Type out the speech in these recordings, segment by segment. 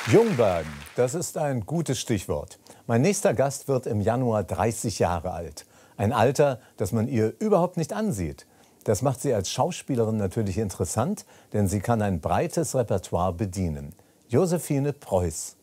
Jungwerden, das ist ein gutes Stichwort. Mein nächster Gast wird im Januar 30 Jahre alt. Ein Alter, das man ihr überhaupt nicht ansieht. Das macht sie als Schauspielerin natürlich interessant, denn sie kann ein breites Repertoire bedienen. Josephine Preuß.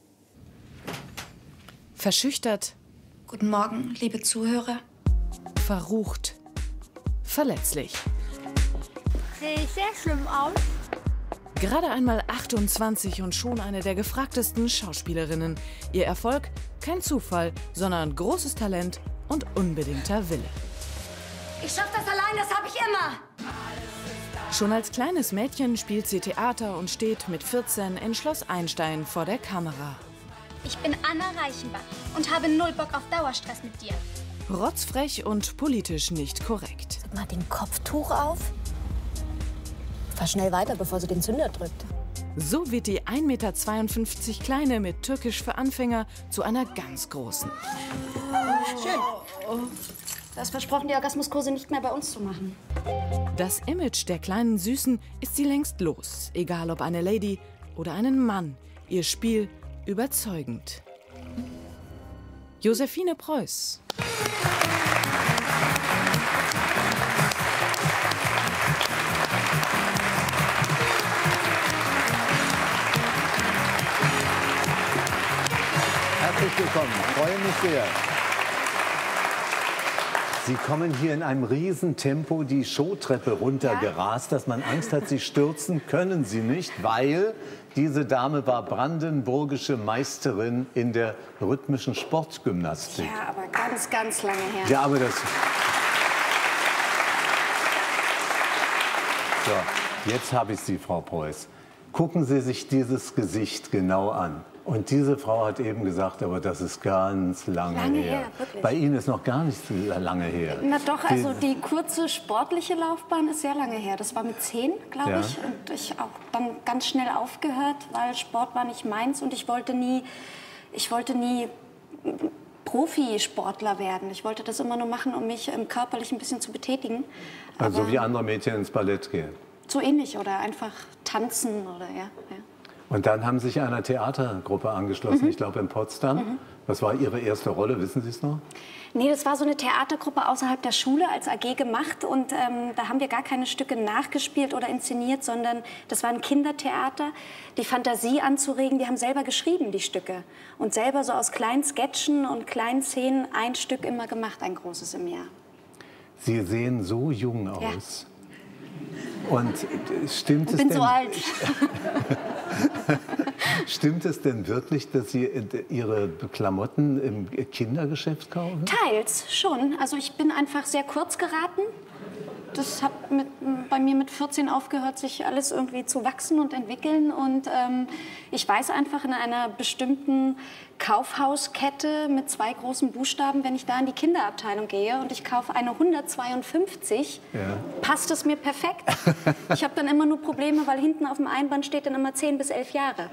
Verschüchtert. Guten Morgen, liebe Zuhörer. Verrucht. Verletzlich. Sehe ich sehr schlimm aus? Gerade einmal 28 und schon eine der gefragtesten Schauspielerinnen. Ihr Erfolg? Kein Zufall, sondern großes Talent und unbedingter Wille. Ich schaff das allein, das habe ich immer. Schon als kleines Mädchen spielt sie Theater und steht mit 14 in Schloss Einstein vor der Kamera. Ich bin Anna Reichenbach und habe null Bock auf Dauerstress mit dir. Rotzfrech und politisch nicht korrekt. Setz mal den Kopftuch auf. Fahr schnell weiter, bevor sie den Zünder drückt. So wird die 1,52 Meter Kleine mit Türkisch für Anfänger zu einer ganz großen. Schön. Du hast versprochen, die Orgasmuskurse nicht mehr bei uns zu machen. Das Image der kleinen Süßen ist sie längst los. Egal ob eine Lady oder einen Mann. Ihr Spiel überzeugend. Josephine Preuß. Herzlich willkommen, ich freue mich sehr. Sie kommen hier in einem Riesentempo die Showtreppe runtergerast, dass man Angst hat, Sie stürzen, können Sie nicht, weil diese Dame war brandenburgische Meisterin in der rhythmischen Sportgymnastik. Ja, aber ganz, ganz lange her. Ja, aber das... So, jetzt habe ich Sie, Frau Preuß. Gucken Sie sich dieses Gesicht genau an. Und diese Frau hat eben gesagt, aber das ist ganz lange her. Wirklich. Bei Ihnen ist noch gar nicht so lange her. Na doch, also die kurze sportliche Laufbahn ist sehr lange her. Das war mit 10, glaube Ja. ich. Und ich auch dann ganz schnell aufgehört, weil Sport war nicht meins. Und ich wollte nie Profisportler werden. Ich wollte das immer nur machen, um mich körperlich ein bisschen zu betätigen. Also Aber wie andere Mädchen ins Ballett gehen. so ähnlich oder einfach tanzen oder ja. Und dann haben Sie sich einer Theatergruppe angeschlossen, ich glaube in Potsdam. Was war Ihre erste Rolle, wissen Sie es noch? Nee, das war so eine Theatergruppe außerhalb der Schule als AG gemacht. Und da haben wir gar keine Stücke nachgespielt oder inszeniert, sondern das war ein Kindertheater. Die Fantasie anzuregen, die haben selber geschrieben, die Stücke. Und selber so aus kleinen Sketchen und kleinen Szenen ein Stück immer gemacht, ein großes im Jahr. Sie sehen so jung aus. Und stimmt Ich es bin denn, so alt. stimmt es denn wirklich, dass Sie Ihre Klamotten im Kindergeschäft kaufen? Teils schon. Also ich bin einfach sehr kurz geraten. Das hat bei mir mit 14 aufgehört, sich alles irgendwie zu wachsen und entwickeln. Und ich weiß einfach, in einer bestimmten Kaufhauskette mit 2 großen Buchstaben, wenn ich da in die Kinderabteilung gehe und ich kaufe eine 152, passt es mir perfekt. Ich habe dann immer nur Probleme, weil hinten auf dem Einband steht dann immer 10 bis 11 Jahre.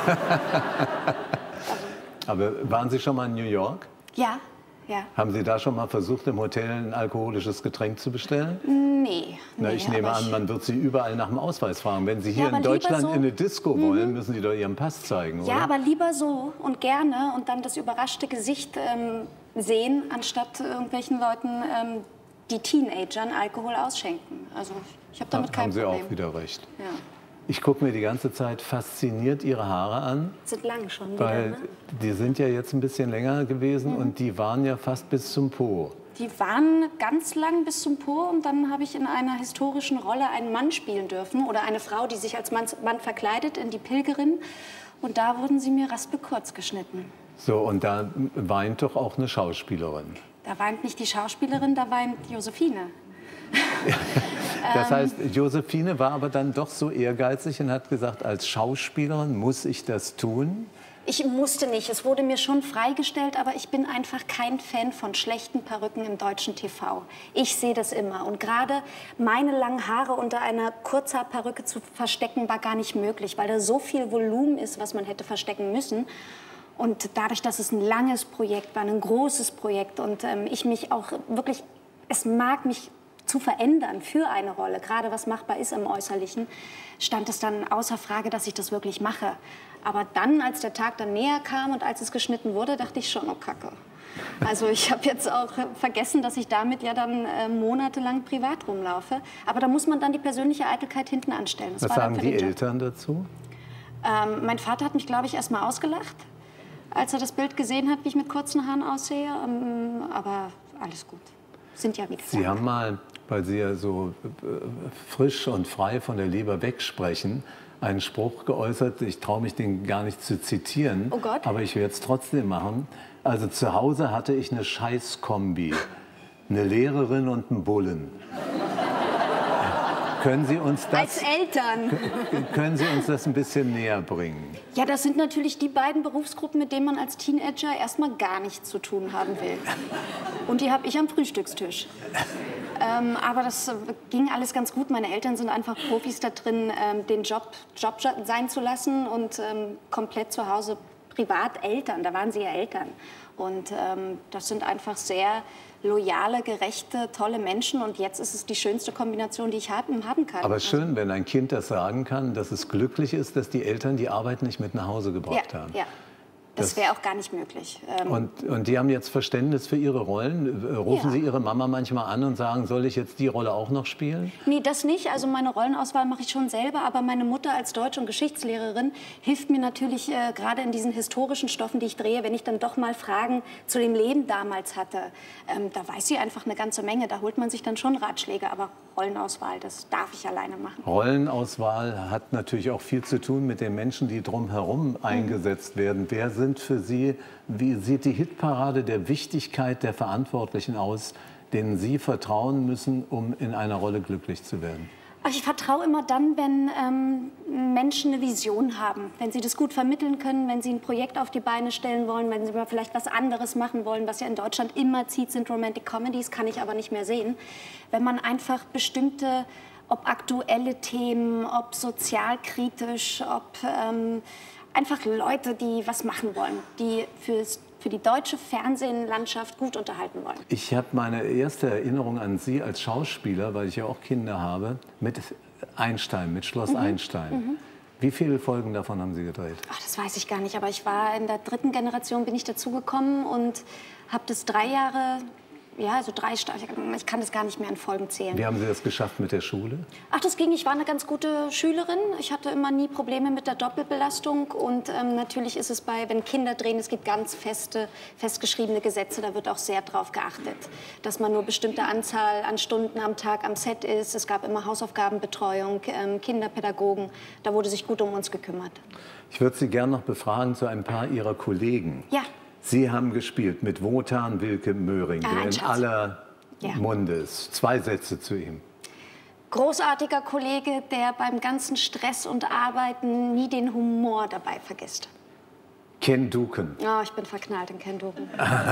Aber waren Sie schon mal in New York? Ja, ja. Haben Sie da schon mal versucht, im Hotel ein alkoholisches Getränk zu bestellen? Nee. Na, ich nehme an, man wird Sie überall nach dem Ausweis fragen. Wenn Sie hier aber in lieber Deutschland so. in eine Disco wollen, müssen Sie doch Ihren Pass zeigen, oder? Ja, aber lieber so und gerne und dann das überraschte Gesicht sehen, anstatt irgendwelchen Leuten, die Teenagern Alkohol ausschenken. Also ich habe damit kein Haben Sie Problem. auch wieder recht. Ja. Ich gucke mir die ganze Zeit fasziniert Ihre Haare an, Sind lang schon weil wieder, ne? die sind ja jetzt ein bisschen länger gewesen und die waren ja fast bis zum Po. Die waren ganz lang bis zum Po und dann habe ich in einer historischen Rolle einen Mann spielen dürfen oder eine Frau, die sich als Mann verkleidet, in Die Pilgerin. Und da wurden sie mir raspelkurz geschnitten. So, und da weint doch auch eine Schauspielerin. Da weint nicht die Schauspielerin, da weint Josephine. Das heißt, Josephine war aber dann doch so ehrgeizig und hat gesagt, als Schauspielerin muss ich das tun? Ich musste nicht, es wurde mir schon freigestellt, aber ich bin einfach kein Fan von schlechten Perücken im deutschen TV. Ich sehe das immer und gerade meine langen Haare unter einer Kurzhaarperücke zu verstecken war gar nicht möglich, weil da so viel Volumen ist, was man hätte verstecken müssen. Und dadurch, dass es ein langes Projekt war, ein großes Projekt und ich mich auch wirklich, es mag mich zu verändern für eine Rolle, gerade was machbar ist im Äußerlichen, stand es dann außer Frage, dass ich das wirklich mache. Aber dann, als der Tag dann näher kam und als es geschnitten wurde, dachte ich schon, oh Kacke. Also ich habe jetzt auch vergessen, dass ich damit ja dann monatelang privat rumlaufe. Aber da muss man dann die persönliche Eitelkeit hinten anstellen. Was sagen die Eltern dazu? Mein Vater hat mich, glaube ich, erst mal ausgelacht, als er das Bild gesehen hat, wie ich mit kurzen Haaren aussehe. Aber alles gut. Sind ja wieder. Sie haben mal, weil Sie ja so frisch und frei von der Leber wegsprechen, einen Spruch geäußert. Ich traue mich, den gar nicht zu zitieren. Oh Gott. Aber ich werde es trotzdem machen. Also zu Hause hatte ich eine Scheißkombi. Eine Lehrerin und einen Bullen. Können Sie uns das, als Eltern. Können Sie uns das ein bisschen näher bringen? Ja, das sind natürlich die beiden Berufsgruppen, mit denen man als Teenager erstmal gar nichts zu tun haben will. Und die habe ich am Frühstückstisch. Aber das ging alles ganz gut. Meine Eltern sind einfach Profis da drin, den Job sein zu lassen und komplett zu Hause privat Eltern. Da waren sie ja Eltern. Und das sind einfach sehr loyale, gerechte, tolle Menschen. Und jetzt ist es die schönste Kombination, die ich haben kann. Aber schön, wenn ein Kind das sagen kann, dass es glücklich ist, dass die Eltern die Arbeit nicht mit nach Hause gebracht haben. Ja. Das wäre auch gar nicht möglich. Und die haben jetzt Verständnis für ihre Rollen? Rufen Sie Ihre Mama manchmal an und sagen, soll ich jetzt die Rolle auch noch spielen? Nee, das nicht. Also meine Rollenauswahl mache ich schon selber. Aber meine Mutter als Deutsch- und Geschichtslehrerin hilft mir natürlich gerade in diesen historischen Stoffen, die ich drehe, wenn ich dann doch mal Fragen zu dem Leben damals hatte. Da weiß sie einfach eine ganze Menge. Da holt man sich dann schon Ratschläge. Aber Rollenauswahl, das darf ich alleine machen. Rollenauswahl hat natürlich auch viel zu tun mit den Menschen, die drumherum eingesetzt werden. Wer sind für Sie, wie sieht die Hitparade der Wichtigkeit der Verantwortlichen aus, denen Sie vertrauen müssen, um in einer Rolle glücklich zu werden? Ich vertraue immer dann, wenn Menschen eine Vision haben, wenn sie das gut vermitteln können, wenn sie ein Projekt auf die Beine stellen wollen, wenn sie mal vielleicht was anderes machen wollen. Was ja in Deutschland immer zieht, sind Romantic Comedies, kann ich aber nicht mehr sehen. Wenn man einfach bestimmte, ob aktuelle Themen, ob sozialkritisch, ob einfach Leute, die was machen wollen, die für die deutsche Fernsehlandschaft gut unterhalten wollen. Ich habe meine erste Erinnerung an Sie als Schauspieler, weil ich ja auch Kinder habe, mit Einstein, mit Schloss Einstein. Wie viele Folgen davon haben Sie gedreht? Ach, das weiß ich gar nicht, aber ich war in der 3. Generation, bin ich dazugekommen und habe das 3 Jahre, ja, also 3 Staffeln, ich kann das gar nicht mehr in Folgen zählen. Wie haben Sie das geschafft mit der Schule? Ach, das ging. Ich war eine ganz gute Schülerin. Ich hatte immer nie Probleme mit der Doppelbelastung. Und natürlich ist es wenn Kinder drehen, es gibt ganz festgeschriebene Gesetze, da wird auch sehr drauf geachtet, dass man nur bestimmte Anzahl an Stunden am Tag am Set ist. Es gab immer Hausaufgabenbetreuung, Kinderpädagogen. Da wurde sich gut um uns gekümmert. Ich würde Sie gerne noch befragen zu ein paar Ihrer Kollegen. Ja. Sie haben gespielt mit Wotan Wilke Möhring, der in aller Munde ist. 2 Sätze zu ihm. Großartiger Kollege, der beim ganzen Stress und Arbeiten nie den Humor dabei vergisst. Ken Duken. Oh, ich bin verknallt in Ken Duken.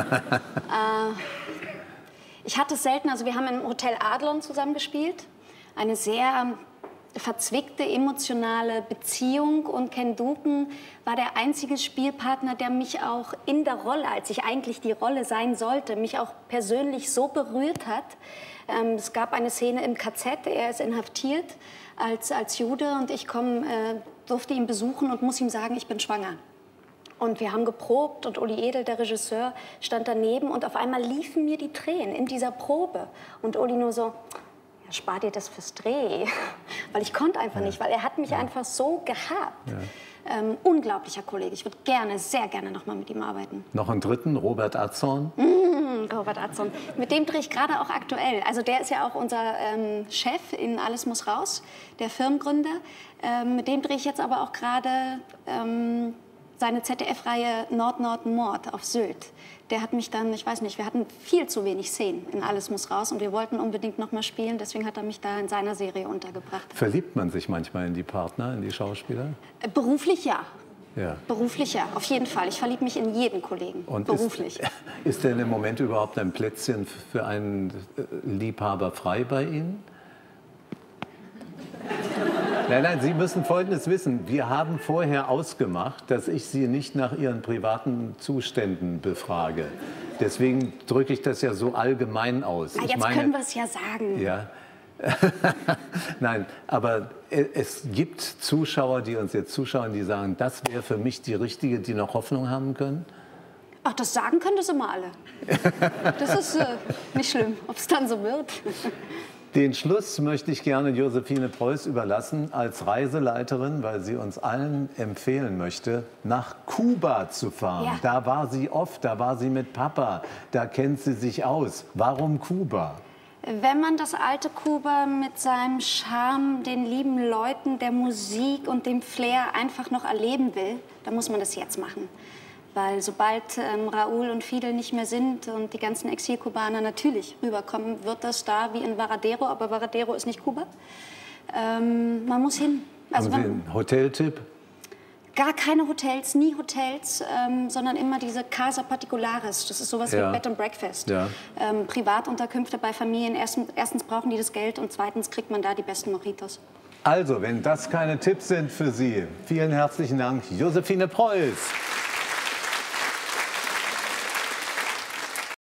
Ich hatte es selten, also wir haben im Hotel Adlon zusammen gespielt. Eine sehr verzwickte emotionale Beziehung und Ken Duken war der einzige Spielpartner, der mich auch in der Rolle, als ich eigentlich die Rolle sein sollte, mich auch persönlich so berührt hat. Es gab eine Szene im KZ, er ist inhaftiert als Jude und ich durfte ihn besuchen und muss ihm sagen, ich bin schwanger. Und wir haben geprobt und Uli Edel, der Regisseur, stand daneben und auf einmal liefen mir die Tränen in dieser Probe. Und Uli nur so, ja, spar dir das fürs Dreh, weil ich konnte einfach nicht, weil er hat mich einfach so gehabt. Ja. Unglaublicher Kollege, ich würde sehr gerne noch mal mit ihm arbeiten. Noch einen dritten, Robert Atzorn. Robert Atzorn, mit dem drehe ich gerade auch aktuell. Also der ist ja auch unser Chef in Alles muss raus, der Firmengründer. Mit dem drehe ich jetzt aber auch gerade seine ZDF-Reihe Nord-Nord-Mord auf Sylt. Der hat mich dann, ich weiß nicht, wir hatten viel zu wenig Szenen in Alles muss raus und wir wollten unbedingt noch mal spielen, deswegen hat er mich da in seiner Serie untergebracht. Verliebt man sich manchmal in die Partner, in die Schauspieler? Beruflich ja. Ja. Beruflich ja, auf jeden Fall. Ich verliebe mich in jeden Kollegen, und beruflich. Ist denn im Moment überhaupt ein Plätzchen für einen Liebhaber frei bei Ihnen? Nein, Sie müssen Folgendes wissen. Wir haben vorher ausgemacht, dass ich Sie nicht nach Ihren privaten Zuständen befrage. Deswegen drücke ich das ja so allgemein aus. Jetzt können wir es ja sagen. Ja. Nein, aber es gibt Zuschauer, die uns jetzt zuschauen, die sagen, das wäre für mich die Richtige, die noch Hoffnung haben können? Ach, das sagen können das immer alle. Das ist nicht schlimm, ob es dann so wird. Den Schluss möchte ich gerne Josephine Preuß überlassen als Reiseleiterin, weil sie uns allen empfehlen möchte, nach Kuba zu fahren. Ja. Da war sie oft, da war sie mit Papa, da kennt sie sich aus. Warum Kuba? Wenn man das alte Kuba mit seinem Charme, den lieben Leuten, der Musik und dem Flair einfach noch erleben will, dann muss man das jetzt machen. Weil sobald Raúl und Fidel nicht mehr sind und die ganzen Exilkubaner natürlich rüberkommen, wird das da wie in Varadero. Aber Varadero ist nicht Kuba. Man muss hin. Also Haben Sie einen Hoteltipp? Gar keine Hotels, nie Hotels, sondern immer diese Casa Particulares. Das ist sowas wie Bed and Breakfast. Ja. Privatunterkünfte bei Familien. Erstens brauchen die das Geld und zweitens kriegt man da die besten Mojitos. Also, wenn das keine Tipps sind für Sie, vielen herzlichen Dank, Josephine Preuß.